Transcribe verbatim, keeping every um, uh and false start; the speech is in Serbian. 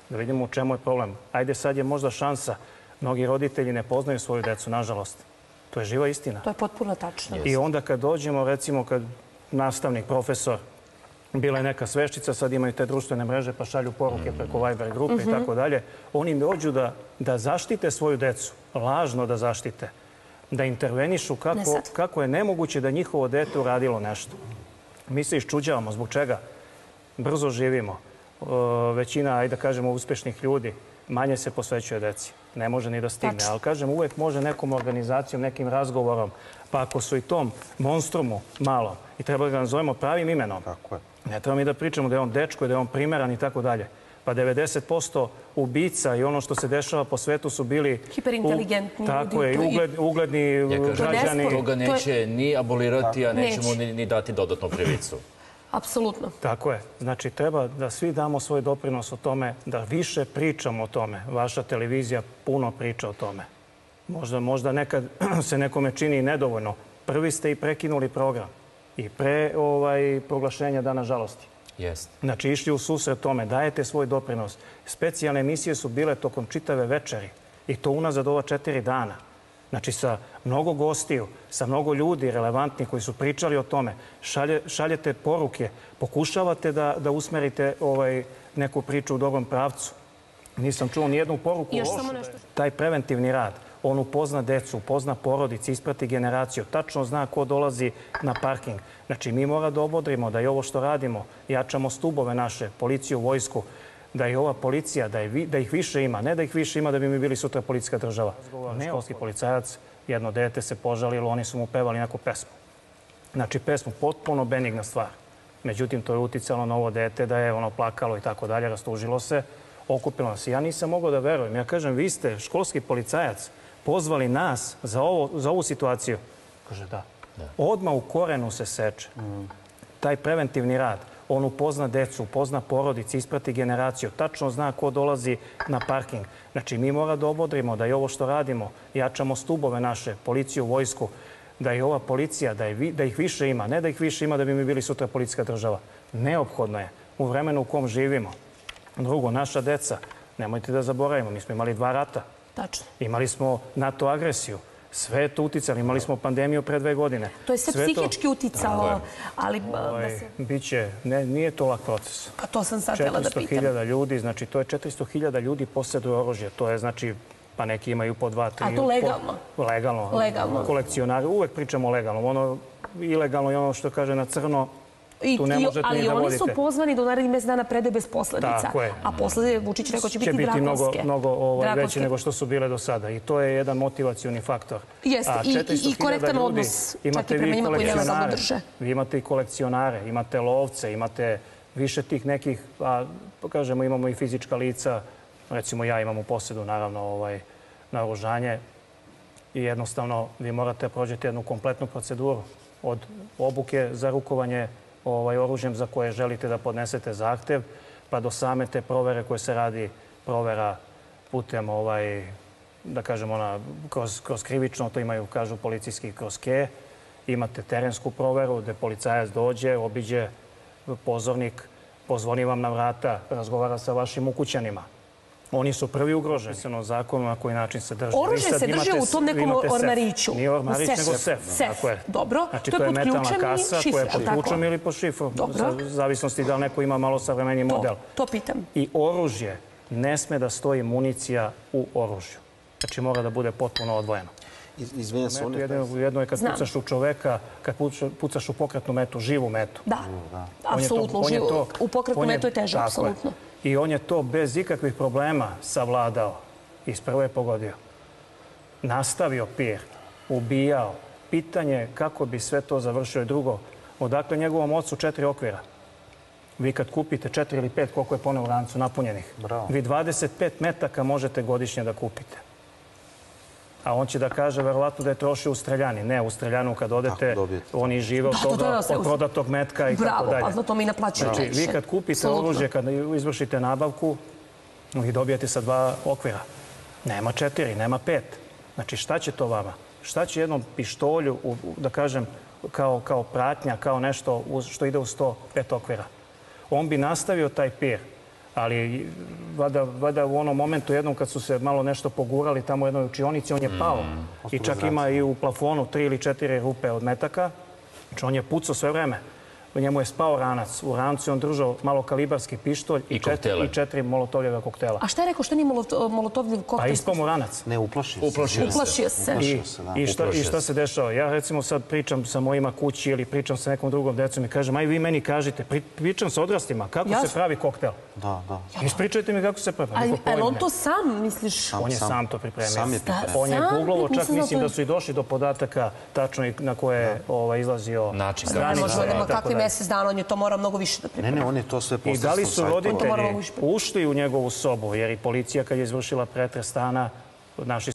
da vidimo u čemu je problem. Ajde, sad je možda šansa. Mnogi roditelji ne poznaju svoju decu, nažalost. To je živa istina. To je potpuno tačno. I onda kad dođemo, recimo, kad nastavnik, profesor, bila je neka sveščica, sad imaju te društvene mreže pa šalju poruke preko Viber grupe i tako dalje. Oni dođu da, da zaštite svoju decu, lažno da zaštite, da intervenišu kako, kako je nemoguće da njihovo dete uradilo nešto. Mi se iščuđavamo. Zbog čega? Brzo živimo. E, većina, ajde da kažemo, uspešnih ljudi manje se posvećuje deci. Ne može ni da stigne. Ali, kažem, uvek može nekom organizacijom, nekim razgovorom, pa ako su i tom monstrumu malo, i treba da ga nazovemo pravim imenom. Tako je. Ne treba mi da pričamo da je on dečko i da je on primeran i tako dalje. Pa devedeset posto ubica i ono što se dešava po svetu su bili... Hiperinteligentni ljudi. Tako je, ugledni građani. Toga neće ni abolirati, a nećemo ni dati dodatnu krivicu. Apsolutno. Tako je. Znači, treba da svi damo svoj doprinos o tome, da više pričamo o tome. Vaša televizija puno priča o tome. Možda, možda nekad se nekome čini nedovoljno. Prvi ste i prekinuli program. I pre ovaj, proglašenja Dana žalosti. Jest. Znači, išli u susret tome, dajete svoj doprinos. Specijalne emisije su bile tokom čitave večeri. I to unazad ova četiri dana. Znači, sa mnogo gostiju, sa mnogo ljudi relevantnih koji su pričali o tome, šalje, šaljete poruke, pokušavate da, da usmerite ovaj, neku priču u dobrom pravcu. Nisam čuo nijednu poruku lošu. Taj preventivni rad, on upozna decu, upozna porodice, isprati generaciju, tačno zna ko dolazi na parking. Znači, mi mora da obodrimo da i ovo što radimo, jačamo stubove naše, policiju, vojsku, da i ova policija, da, je, da ih više ima. Ne da ih više ima da bi mi bili sutra policijska država. Ne, školski policajac, jedno dete se požalilo, oni su mu pevali neku pesmu. Znači, pesmu, potpuno benigna stvar. Međutim, to je uticalo na ovo dete da je ono plakalo i tako dalje, rastužilo se, okupilo se. Ja nisam mogao da verujem. Ja kažem, vi ste školski policajac, pozvali nas za, ovo, za ovu situaciju. Kaže, da. Odmah u korenu se seče. Taj preventivni rad, on upozna decu, upozna porodice, isprati generaciju, tačno zna ko dolazi na parking. Znači, mi mora da obodrimo da i ovo što radimo, jačamo stubove naše, policiju, vojsku, da i ova policija, da, je, da ih više ima. Ne da ih više ima da bi mi bili sutra policijska država. Neophodno je u vremenu u kom živimo. Drugo, naša deca, nemojte da zaboravimo, mi smo imali dva rata. Tačno. Imali smo NATO agresiju. Sve je to uticalo. Imali smo pandemiju pre dve godine. To je sve, sve psihički to... uticalo, ali... Ovaj, da se... Biće, ne, nije to lak proces. Pa to sam sad htjela da pitam. četiristo hiljada ljudi, znači to je četiristo hiljada ljudi posjeduje oružje. To je, znači, pa neki imaju po dva, tri... A to legalno? Po, legalno. Legalno. Kolekcionari. Uvek pričamo o legalnom. Ono ilegalno je ono što kaže na crno. I, tu ne možete ali ni da oni vodite. su pozvani da u narednih mjesec dana predaju bez posledica. Tako je. A posle Vučić rekao će biti drakonske. Će biti mnogo, mnogo ovaj, veće nego što su bile do sada. I to je jedan motivacioni faktor. Jeste. I, i, i korektan ljudi, odnos čak i prema njima koji nelegalno drže. Vi imate i kolekcionare, imate lovce, imate više tih nekih, a kažemo imamo i fizička lica. Recimo ja imam u posjedu naravno ovaj, naoružanje. I jednostavno vi morate prođeti jednu kompletnu proceduru od obuke za rukovanje ovaj, oružjem za koje želite da podnesete zahtev, pa do same te provere koje se radi, provera putem, ovaj, da kažemo, ona, kroz, kroz krivično, to imaju, kažu policijski, kroz ke. Imate terensku proveru gde policajac dođe, obiđe pozornik, pozvoni vam na vrata, razgovara sa vašim ukućanima. Oni su prvi ugroženi. Pisano zakonu na koji način se drži. Oružje se drži u tom nekom ormariću. Nije ormarić, nego sef. Sef, dobro. Znači, to je metalna kasa koja je pod ključem ili pod šifrom. U zavisnosti da li neko ima malo savremeniji model. To pitam. I oružje, ne sme da stoji municija u oružju. Znači, mora da bude potpuno odvojeno. Izvinjam se, oni... Jedno je kad pucaš u čoveka, kad pucaš u pokretnu metu, živu metu. Da, apsolutno živu. U pokretnu metu je teže, apsolutno. I on je to bez ikakvih problema savladao. Isprvo je pogodio. Nastavio pir, ubijao. Pitanje kako bi sve to završio i drugo. Odakle njegovom ocu četiri okvira. Vi kad kupite četiri ili pet, koliko je poneo u rancu napunjenih, vi dvadeset pet metaka možete godišnje da kupite. A on će da kaže verovatno da je trošio u streljani. Ne, u streljanu kad odete, oni žive od toga, od prodatog metka i tako dalje. Bravo, pa za to mi naplaćaju najviše. Znači, vi kad kupite oružje, kad izvršite nabavku, vi dobijete sa dva okvira. Nema četiri, nema pet. Znači, šta će to vama? Šta će jednom pištolju, da kažem, kao pratnja, kao nešto što ide u sto pet okvira? On bi nastavio taj pir, Ali valjda u onom momentu jednom kad su se malo nešto pogurali tamo u jednoj učionici, on je pao. I čak ima i u plafonu tri ili četiri rupe od metaka. Znači on je pucao sve vreme. U njemu je spao ranac. U rancu je on držao malokalibarski pištolj i četiri molotovljeva koktela. A šta je rekao? Što nije molotovljev koktel? A ispao mu ranac. Ne, uplašio se. Uplašio se. I šta se dešava? Ja recimo sad pričam sa mojima kući ili pričam sa nekom drugom decom i kažem, aj vi meni kažite, pričam sa odrastima, kako se pravi koktel? Da, da. Ispričajte mi kako se pravi. Ali on to sam, misliš? On je sam to pripremio. Sam je pripremio. On je googlovo, čak mislim da su i došli do podataka tačno na koje je izlazio kakvi mesec dana, on je to morao mnogo više da pripremi. Ne, ne, on je to sve poslao. I da li su roditelji ušli u njegovu sobu, jer i policija kad je izvršila pretres stana, našli